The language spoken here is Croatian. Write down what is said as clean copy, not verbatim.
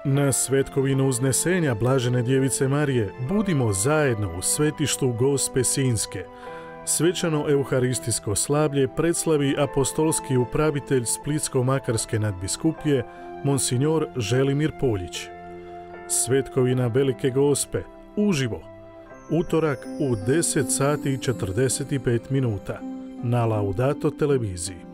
Na svetkovinu uznesenja Blažene djevice Marije budimo zajedno u svetištu Gospe Sinjske. Svečano euharistijsko slavlje predslavi apostolski upravitelj Splitsko-makarske nadbiskupije monsignor Želimir Poljić. Svetkovina Velike Gospe uživo utorak u 10 sati i 45 minuta na Laudato televiziji.